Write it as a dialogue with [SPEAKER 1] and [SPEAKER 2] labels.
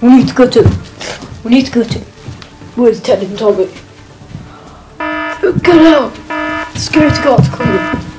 [SPEAKER 1] We need to go to. Where's Ted and Tommy? Get out! The security guard's coming.